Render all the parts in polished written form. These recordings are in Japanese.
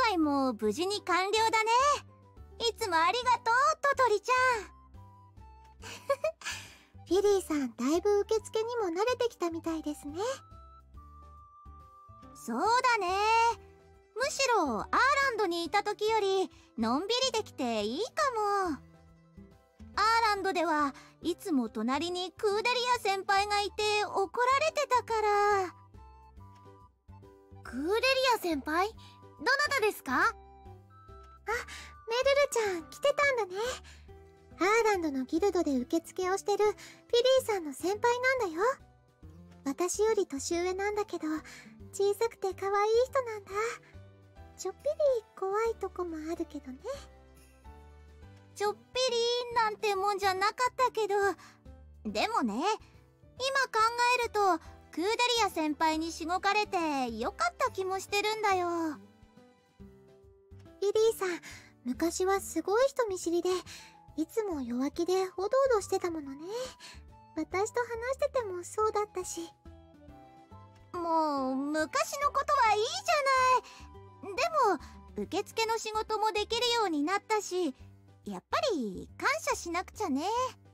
内も無事に完了だね。いつもありがとう、トトリちゃん。 フィリーさん、だいぶ受付にも慣れてきたみたいですね。 そうだね。むしろアーランドにいた時よりのんびりできていいかも。アーランドではいつも隣にクーデリア先輩がいて怒られてたから。 クーデリア先輩？どなたですか？ あ、メルルちゃん来てたんだね。アーランドのギルドで受付をしてるフィリーさんの先輩なんだよ。私より年上なんだけど、小さくて可愛い人なんだ。ちょっぴり怖いとこもあるけどね。 ちょっぴりなんてもんじゃなかったけど、でもね、今考えるとクーデリア先輩にしごかれてよかった気もしてるんだよ。 フィリーさん、昔はすごい人見知りで、いつも弱気でおどおどしてたものね。私と話しててもそうだったし。 もう昔のことはいいじゃない。でも受付の仕事もできるようになったし、やっぱり感謝しなくちゃね。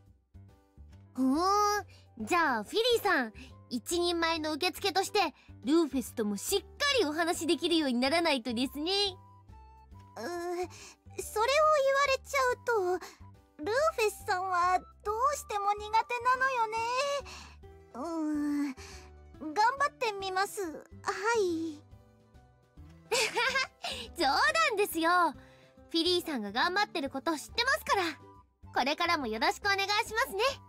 じゃあフィリーさん、一人前の受付としてルーフェスともしっかりお話できるようにならないとですね。 それを言われちゃうと、ルーフェスさんはどうしても苦手なのよね。頑張ってみます。はい。 冗談ですよ。フィリーさんが頑張ってること知ってますから。これからもよろしくお願いしますね。